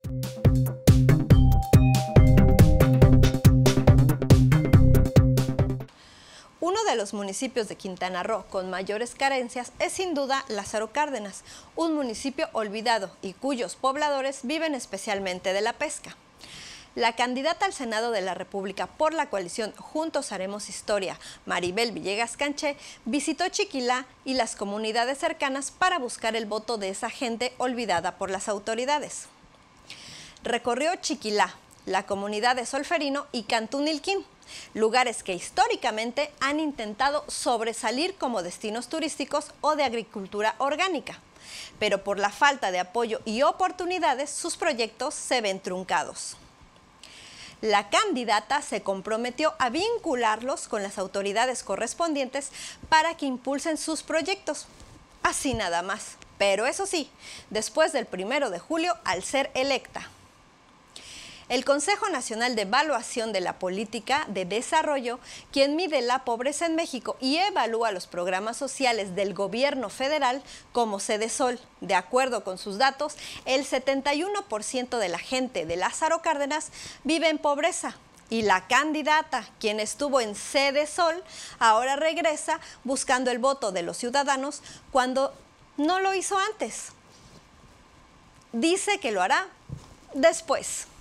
Uno de los municipios de Quintana Roo con mayores carencias es sin duda Lázaro Cárdenas, un municipio olvidado y cuyos pobladores viven especialmente de la pesca. La candidata al Senado de la República por la coalición Juntos Haremos Historia, Maribel Villegas Canché, visitó Chiquilá y las comunidades cercanas para buscar el voto de esa gente olvidada por las autoridades. Recorrió Chiquilá, la comunidad de Solferino y Cantunilquín, lugares que históricamente han intentado sobresalir como destinos turísticos o de agricultura orgánica, pero por la falta de apoyo y oportunidades sus proyectos se ven truncados. La candidata se comprometió a vincularlos con las autoridades correspondientes para que impulsen sus proyectos. Así nada más, pero eso sí, después del 1 de julio al ser electa. El Consejo Nacional de Evaluación de la Política de Desarrollo, quien mide la pobreza en México y evalúa los programas sociales del gobierno federal como Cedesol, de acuerdo con sus datos, el 71% de la gente de Lázaro Cárdenas vive en pobreza. Y la candidata, quien estuvo en Cedesol, ahora regresa buscando el voto de los ciudadanos cuando no lo hizo antes. Dice que lo hará después.